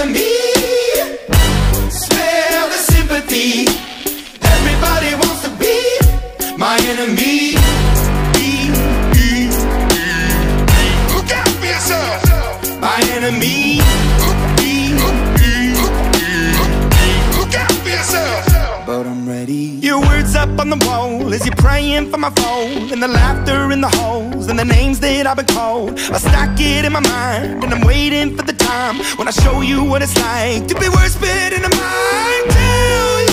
enemy. Smell the sympathy. Everybody wants to be my enemy. Look out for yourself. My enemy. Look out for yourself. But I'm ready. Your words up on the wall as you're praying for my phone, and the laughter in the halls and the names that I've been called. I stack it in my mind and I'm waiting for the time when I show you what it's like to be worse fit in the mind. Tell you